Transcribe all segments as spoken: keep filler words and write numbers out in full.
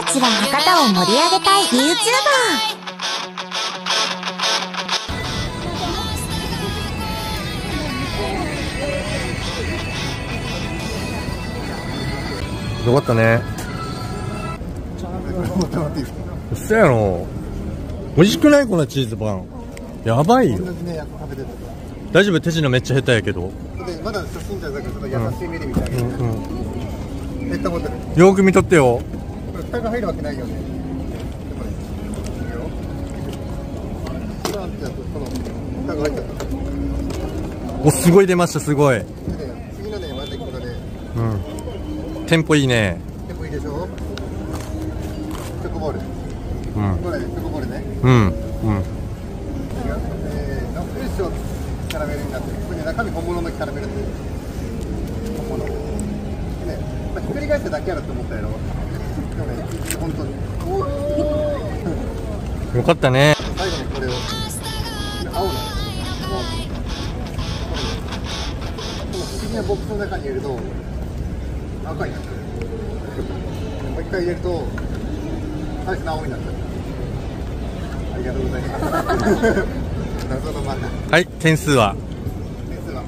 ちは博多を盛り上げたい YouTuber。 よかったね。うっそやろ。美味しくないこのチーズパン。やばいよ。大丈夫、手品めっちゃ下手やけど。 まだ初心者だからちょっと優しい目で見てあげる。ペットボトル。 よーく見とってよ。 これ蓋が入るわけないよね。この蓋が入っちゃった。 お、すごい出ました、すごい。 次のね、まずこれね。 うん。テンポいいね。 テンポいいでしょ。チョコボール。 うん。 これチョコボールね。 うん。うん。 えー、フレッシュキャラメルになってる。これね、中身本物のキャラメルって。本物。でね、まあ、ひっくり返しただけやろって思ったやろ。でもね、本当に。 よかったね。 最後にこれを。青の。この不思議なボックスの中に入れると。赤になっちゃう。もう一回入れると。最初の青になっちゃう。ありがとうございます。謎の漫画。 はい、点数は。 点数は。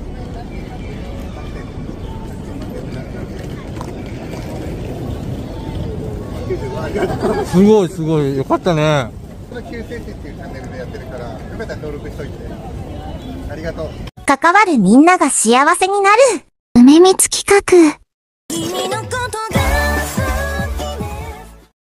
すごいすごい、よかったね。 この救世主っていうチャンネルでやってるから、よかったら登録しといて。ありがとう。 関わるみんなが幸せになる。梅光企画。君の